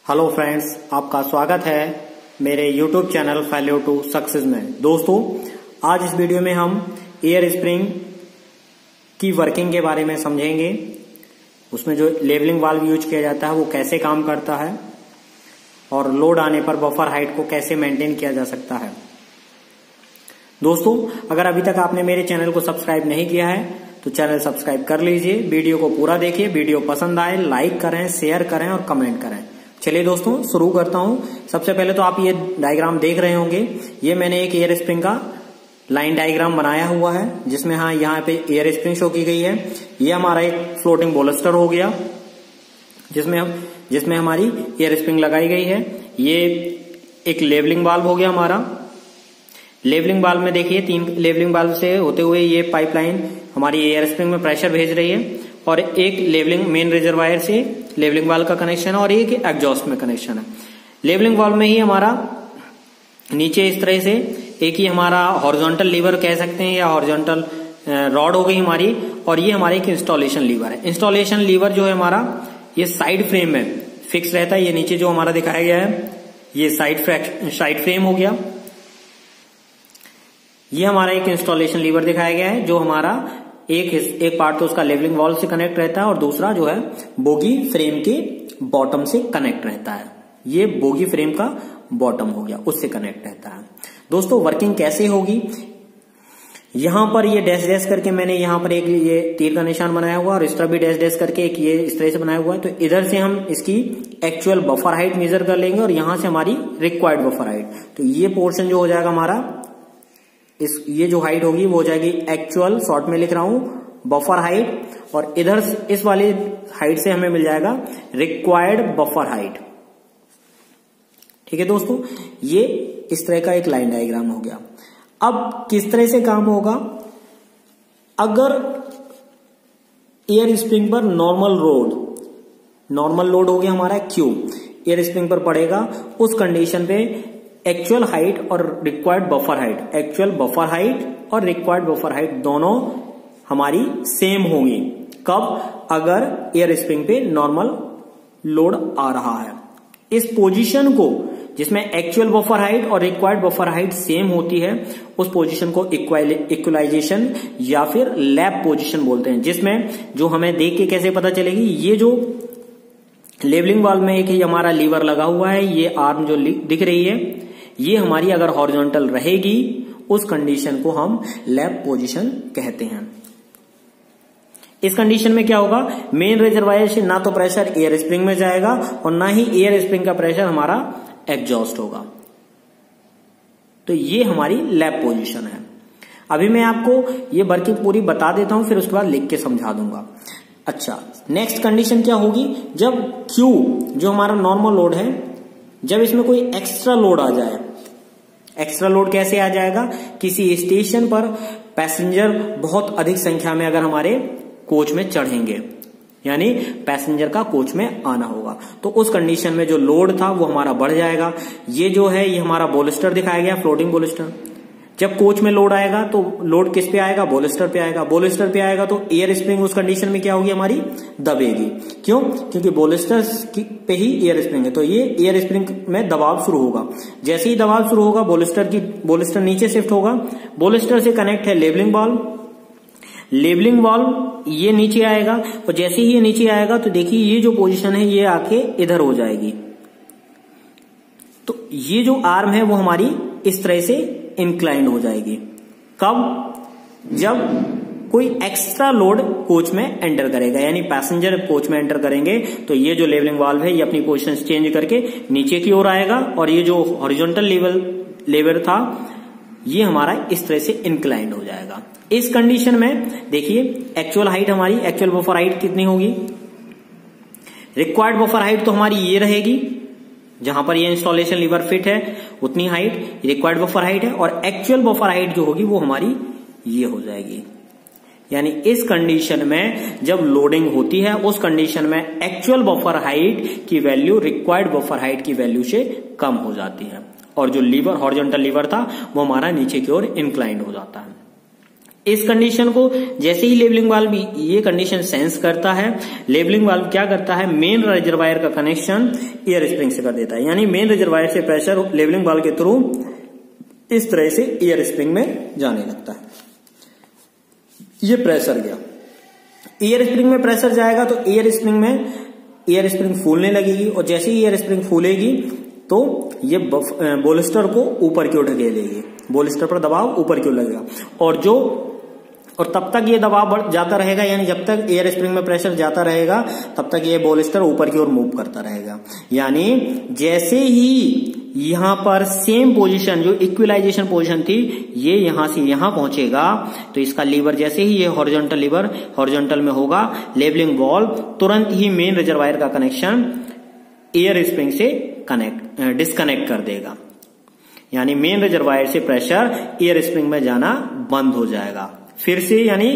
Hello friends, आपका स्वागत है मेरे YouTube channel failure to success में। दोस्तों, आज इस वीडियो में हम एयर स्प्रिंग की वर्किंग के बारे में समझेंगे। उसमें जो लेवलिंग वाल्व यूज किया जाता है वो कैसे काम करता है और लोड आने पर बफर हाइट को कैसे मेंटेन किया जा सकता है। दोस्तों, अगर अभी तक आपने मेरे चैनल को सब्सक्राइब नहीं किया है तो चैनल सब्सक्राइब कर लीजिए। वीडियो को पूरा देखिए, वीडियो पसंद आए लाइक करें, शेयर करें और कमेंट करें। चलिए दोस्तों, शुरू करता हूं। सबसे पहले तो आप ये डायग्राम देख रहे होंगे। ये मैंने एक एयर स्प्रिंग का लाइन डायग्राम बनाया हुआ है जिसमें यहाँ पे एयर स्प्रिंग शो की गई है। ये हमारा एक फ्लोटिंग बोलस्टर हो गया जिसमें हमारी एयर स्प्रिंग लगाई गई है। ये एक लेवलिंग वाल्व हो गया हमारा। लेवलिंग वाल्व में देखिए 3 लेवलिंग वाल्व से होते हुए ये पाइपलाइन हमारी एयर स्प्रिंग में प्रेशर भेज रही है और एक लेवलिंग मेन रिजर्वायर से लेवलिंग वाल्व का कनेक्शन है और एक एग्जॉस्ट में कनेक्शन है। लेवलिंग वाल्व में ही हमारा नीचे इस तरह से एक ही हमारा हॉरिजॉन्टल लीवर कह सकते हैं या हॉरिजॉन्टल रॉड हो गई हमारी, और ये हमारी एक इंस्टॉलेशन लीवर है। इंस्टॉलेशन लीवर जो है हमारा ये साइड फ्रेम में फिक्स रहता है। ये नीचे जो हमारा दिखाया गया है ये साइड फ्रेम हो गया। ये हमारा एक इंस्टॉलेशन लीवर दिखाया गया है जो हमारा एक पार्ट तो उसका लेवलिंग वॉल से कनेक्ट रहता है और दूसरा जो है बोगी फ्रेम के बॉटम से कनेक्ट रहता है। ये बोगी फ्रेम का बॉटम हो गया, उससे कनेक्ट रहता है। दोस्तों, वर्किंग कैसे होगी, यहां पर ये डैश डैश करके मैंने यहां पर एक ये तीर का निशान बनाया हुआ और इस तरह भी डैश डैश करके एक ये इस तरह से बनाया हुआ है। तो इधर से हम इसकी एक्चुअल बफर हाइट मेजर कर लेंगे और यहां से हमारी रिक्वायर्ड बफर हाइट। तो ये पोर्शन जो हो जाएगा हमारा, ये जो हाइट होगी वो हो जाएगी एक्चुअल, शॉर्ट में लिख रहा हूं बफर हाइट, और इधर इस वाली हाइट से हमें मिल जाएगा रिक्वायर्ड बफर हाइट। ठीक है दोस्तों, ये इस तरह का एक लाइन डायग्राम हो गया। अब किस तरह से काम होगा, अगर एयर स्प्रिंग पर नॉर्मल लोड हो गया हमारा Q एयर स्प्रिंग पर पड़ेगा, उस कंडीशन पे एक्चुअल हाइट और रिक्वायर्ड बफर हाइट और रिक्वायर्ड बफर हाइट दोनों हमारी सेम होंगी। कब, अगर एयर स्प्रिंग पे नॉर्मल लोड आ रहा है। इस पोजीशन को जिसमें एक्चुअल बफर हाइट और रिक्वायर्ड बफर हाइट सेम होती है उस पोजीशन को इक्वलाइजेशन या फिर लैप पोजीशन बोलते हैं, जिसमें जो हमें देख के कैसे पता चलेगी, ये जो लेवलिंग वाल्व में एक ही हमारा लीवर लगा हुआ है, ये आर्म जो दिख रही है ये हमारी अगर हॉरिजॉन्टल रहेगी उस कंडीशन को हम लैप पोजीशन कहते हैं। इस कंडीशन में क्या होगा, मेन रिजर्वायर से ना तो प्रेशर एयर स्प्रिंग में जाएगा और ना ही एयर स्प्रिंग का प्रेशर हमारा एग्जॉस्ट होगा। तो ये हमारी लैप पोजीशन है। अभी मैं आपको ये वर्किंग पूरी बता देता हूं, फिर उसके बाद लिख के समझा दूंगा। अच्छा, नेक्स्ट कंडीशन क्या होगी, जब Q जो हमारा नॉर्मल लोड है, जब इसमें कोई एक्स्ट्रा लोड आ जाए। एक्स्ट्रा लोड कैसे आ जाएगा, किसी स्टेशन पर पैसेंजर बहुत अधिक संख्या में अगर हमारे कोच में चढ़ेंगे, यानी पैसेंजर का कोच में आना होगा, तो उस कंडीशन में जो लोड था वो हमारा बढ़ जाएगा। ये जो है ये हमारा बोलस्टर दिखाया गया, फ्लोटिंग बोलस्टर। जब कोच में लोड आएगा तो लोड किस पे आएगा, बोलस्टर पे आएगा। बोलस्टर पे आएगा तो एयर स्प्रिंग उस कंडीशन में क्या होगी, हमारी दबेगी। क्यों, क्योंकि बोलस्टर पे ही एयर स्प्रिंग है, तो ये एयर स्प्रिंग में दबाव शुरू होगा। जैसे ही दबाव शुरू होगा बोलस्टर नीचे शिफ्ट होगा। बोलस्टर से कनेक्ट है लेवलिंग वाल्व ये नीचे आएगा और जैसे ही ये नीचे आएगा तो देखिए ये जो पोजीशन है ये आके इधर हो जाएगी। तो ये जो आर्म है वो हमारी इस तरह से इंक्लाइंड हो जाएगी। कब, जब कोई एक्स्ट्रा लोड कोच में एंटर करेगा, यानी पैसेंजर कोच में एंटर करेंगे तो ये जो लेवलिंग वाल्व है ये अपनी पोजीशन चेंज करके नीचे की ओर आएगा और ये जो हॉरिजॉन्टल लेवर था ये हमारा इस तरह से इंक्लाइंड हो जाएगा। इस कंडीशन में देखिए एक्चुअल हाइट हमारी, एक्चुअल बफर हाइट कितनी होगी, रिक्वायर्ड बफर हाइट तो हमारी ये रहेगी, जहां पर ये इंस्टॉलेशन लीवर फिट है उतनी हाइट रिक्वायर्ड बफर हाइट है, और एक्चुअल बफर हाइट जो होगी वो हमारी ये हो जाएगी। यानी इस कंडीशन में जब लोडिंग होती है उस कंडीशन में एक्चुअल बफर हाइट की वैल्यू रिक्वायर्ड बफर हाइट की वैल्यू से कम हो जाती है और जो लीवर हॉरिजॉन्टल लीवर था वो हमारा नीचे की ओर इंक्लाइंड हो जाता है। इस कंडीशन को जैसे ही लेवलिंग वाल्व ये कंडीशन सेंस करता है, लेवलिंग वाल्व क्या करता है, मेन रिजर्वायर का कनेक्शन एयर स्प्रिंग से कर देता है। यानी मेन रिजर्वायर से प्रेशर लेवलिंग वाल्व के थ्रू इस तरह से एयर स्प्रिंग में जाने लगता है। ये प्रेशर गया, एयर स्प्रिंग में प्रेशर जाएगा तो एयर स्प्रिंग फूलने लगेगी, और जैसे ही एयर स्प्रिंग फूलेगी तो ये बोलिस्टर को ऊपर की ओर ढकेलेगी, बोलिस्टर पर दबाव ऊपर की ओर लगेगा, और तब तक ये दबाव जाता रहेगा, यानी जब तक एयर स्प्रिंग में प्रेशर जाता रहेगा तब तक ये बोलिस्टर ऊपर की ओर मूव करता रहेगा। यानी जैसे ही यहां पर सेम पोजीशन, जो इक्विलाइजेशन पोजीशन थी, ये यहां से यहां पहुंचेगा तो इसका लीवर जैसे ही ये हॉरिजॉन्टल लीवर हॉरिजॉन्टल में होगा, लेवलिंग वाल्व तुरंत ही मेन रिजर्वायर का कनेक्शन एयर स्प्रिंग से डिस्कनेक्ट कर देगा। यानी मेन रिजर्वायर से प्रेशर एयर स्प्रिंग में जाना बंद हो जाएगा फिर से, यानी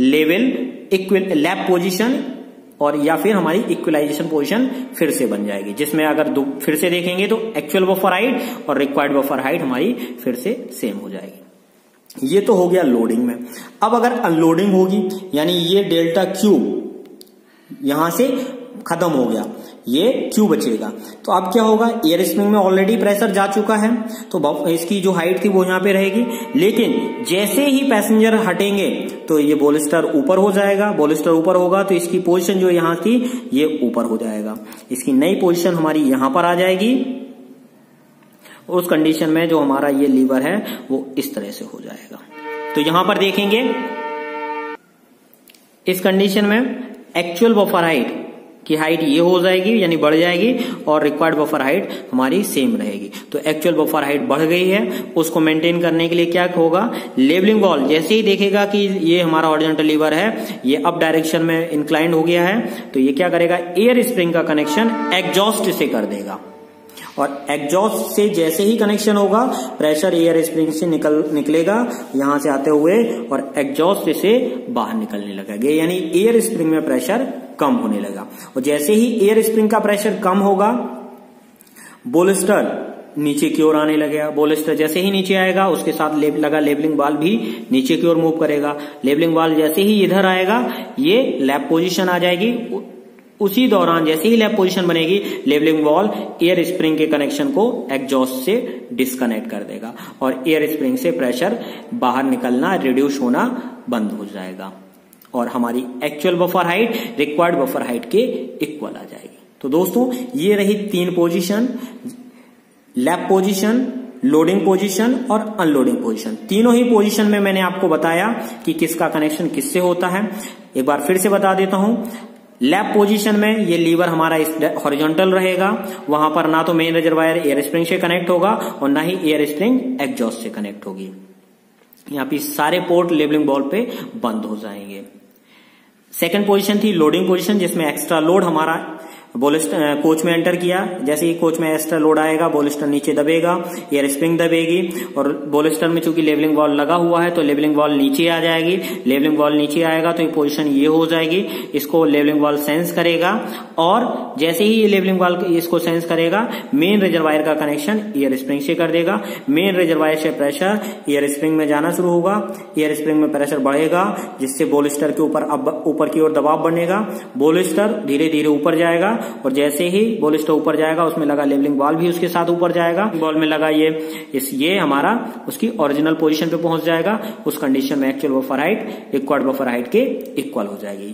लैप पोजीशन और या फिर हमारी इक्विलाइजेशन पोजीशन फिर से बन जाएगी, जिसमें अगर फिर से देखेंगे तो एक्चुअल बफर हाइट और रिक्वायर्ड बफर हाइट हमारी फिर से सेम हो जाएगी। ये तो हो गया लोडिंग में। अब अगर अनलोडिंग होगी, यानी ये डेल्टा क्यू यहां से खत्म हो गया, ये क्यू बचेगा, तो अब क्या होगा, एयर स्प्रिंग में ऑलरेडी प्रेशर जा चुका है तो इसकी जो हाइट थी वो यहां पे रहेगी, लेकिन जैसे ही पैसेंजर हटेंगे तो ये बोलिस्टर ऊपर हो जाएगा, बोलिस्टर ऊपर होगा तो इसकी पोजीशन जो यहां थी ये ऊपर हो जाएगा, इसकी नई पोजीशन हमारी यहां पर आ जाएगी। उस कंडीशन में जो हमारा ये लीवर है वो इस तरह से हो जाएगा। तो यहां पर देखेंगे इस कंडीशन में एक्चुअल बफर हाइट की हाइट ये हो जाएगी, यानी बढ़ जाएगी, और रिक्वायर्ड बफर हाइट हमारी सेम रहेगी। तो एक्चुअल बफर हाइट बढ़ गई है, उसको मेंटेन करने के लिए क्या होगा, लेवलिंग वाल्व जैसे ही देखेगा कि ये हमारा हॉरिजॉन्टल लीवर है, ये अप डायरेक्शन में इंक्लाइंड हो गया है, तो ये क्या करेगा, एयर स्प्रिंग का कनेक्शन एग्जॉस्ट से कर देगा, और एग्जॉस्ट से जैसे ही कनेक्शन होगा प्रेशर एयर स्प्रिंग से निकलेगा यहां से आते हुए, और एग्जॉस्ट से बाहर निकलने लगेगा, यानी एयर स्प्रिंग में प्रेशर कम होने लगा। और जैसे ही एयर स्प्रिंग का प्रेशर कम होगा, बोलिस्टर नीचे की ओर आने लगेगा, बोलिस्टर जैसे ही नीचे आएगा उसके साथ लगा लेवलिंग वाल्व भी नीचे की ओर मूव करेगा, लेवलिंग वाल्व जैसे ही इधर आएगा ये लैप पोजीशन आ जाएगी, उसी दौरान जैसे ही लैप पोजीशन बनेगी लेवलिंग वाल्व एयर स्प्रिंग के कनेक्शन को एग्जॉस्ट से डिस्कनेक्ट कर देगा, और एयर स्प्रिंग से प्रेशर बाहर निकलना, रिड्यूस होना बंद हो जाएगा, और हमारी actual buffer height required buffer height के इक्वल आ जाएगी। तो दोस्तों ये रही तीन position, lap position, loading position और अनलोडिंग पोजीशन। तीनों ही पोजीशन में मैंने आपको बताया कि किसका कनेक्शन किससे होता है। एक बार फिर से बता देता हूं, लैप पोजीशन में ये लीवर हमारा हॉरिजॉन्टल रहेगा, वहां पर ना तो मेन रिजर्वायर एयर स्प्रिंग से कनेक्ट होगा और ना ही एयर स्प्रिंग एग्जॉस्ट से कनेक्ट होगी। यहाँ पे सारे पोर्ट लेवलिंग बॉल पे बंद हो जाएंगे। सेकंड पोजीशन थी लोडिंग पोजीशन, जिसमें एक्स्ट्रा लोड हमारा बोलिस्टर कोच में एंटर किया, जैसे ही कोच में एक्स्ट्रा लोड आएगा बोलिस्टर नीचे दबेगा, एयर स्प्रिंग दबेगी, और बोलिस्टर में चूंकि लेवलिंग वॉल लगा हुआ है तो लेवलिंग वॉल नीचे आ जाएगी, लेवलिंग वॉल नीचे आएगा तो ये पोजीशन ये हो जाएगी, इसको लेवलिंग वॉल सेंस करेगा, और जैसे ही ये लेवलिंग वॉल इसको सेंस करेगा मेन रिजर्वायर का कनेक्शन एयर स्प्रिंग से कर देगा, मेन रिजर्वायर से प्रेशर एयर स्प्रिंग में जाना शुरू होगा, एयर स्प्रिंग में प्रेशर बढ़ेगा जिससे बोलिस्टर के ऊपर की ओर दबाव बनेगा, बोलिस्टर धीरे धीरे ऊपर जाएगा, और जैसे ही बोलिस्टर ऊपर जाएगा उसमें लगा लेवलिंग वाल्व भी उसके साथ ऊपर जाएगा, बॉल में लगा ये हमारा उसकी ओरिजिनल पोजीशन पे पहुंच जाएगा। उस कंडीशन में actual buffer height required buffer height के इक्वल हो जाएगी।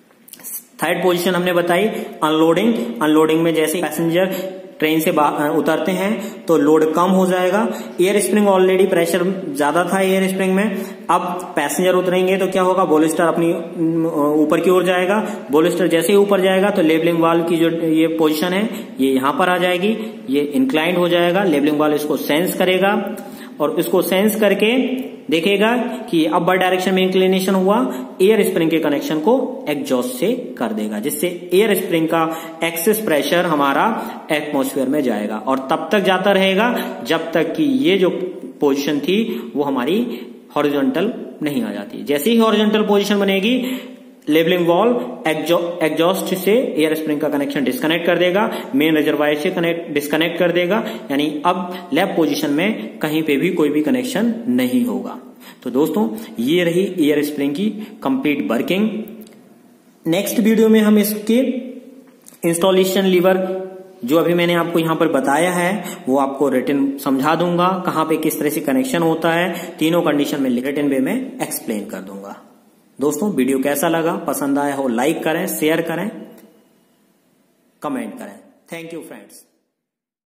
थर्ड पोजीशन हमने बताई अनलोडिंग। अनलोडिंग में जैसे पैसेंजर ट्रेन से उतरते हैं तो लोड कम हो जाएगा, एयर स्प्रिंग ऑलरेडी प्रेशर ज्यादा था एयर स्प्रिंग में, अब पैसेंजर उतरेंगे तो क्या होगा, बोलिस्टर अपनी ऊपर की ओर जाएगा, बोलिस्टर जैसे ही ऊपर जाएगा तो लेवलिंग वाल्व की जो ये पोजीशन है ये यहां पर आ जाएगी, ये इंक्लाइंड हो जाएगा, लेवलिंग वाल्व इसको सेंस करेगा, और इसको सेंस करके देखेगा कि अपर डायरेक्शन में इंक्लिनेशन हुआ, एयर स्प्रिंग के कनेक्शन को एग्जॉस्ट से कर देगा, जिससे एयर स्प्रिंग का एक्सेस प्रेशर हमारा एटमॉस्फेयर में जाएगा, और तब तक जाता रहेगा जब तक कि ये जो पोजीशन थी वो हमारी हॉरिजॉन्टल नहीं आ जाती। जैसे ही हॉरिजॉन्टल पोजीशन बनेगी लेवलिंग वाल्व एग्जॉस्ट से एयर स्प्रिंग का कनेक्शन डिस्कनेक्ट कर देगा, मेन रिजर्वायर से डिस्कनेक्ट कर देगा, यानी अब लैप पोजीशन में कहीं पे भी कोई भी कनेक्शन नहीं होगा। तो दोस्तों ये रही एयर स्प्रिंग की कंप्लीट वर्किंग। नेक्स्ट वीडियो में हम इसके इंस्टॉलेशन लीवर जो अभी मैंने आपको यहां पर बताया है वो आपको रिटन समझा दूंगा, कहां पे किस तरह से कनेक्शन होता है, तीनों कंडीशन में रिटन वे में एक्सप्लेन कर दूंगा। दोस्तों वीडियो कैसा लगा, पसंद आया हो लाइक करें, शेयर करें, कमेंट करें। Thank you friends.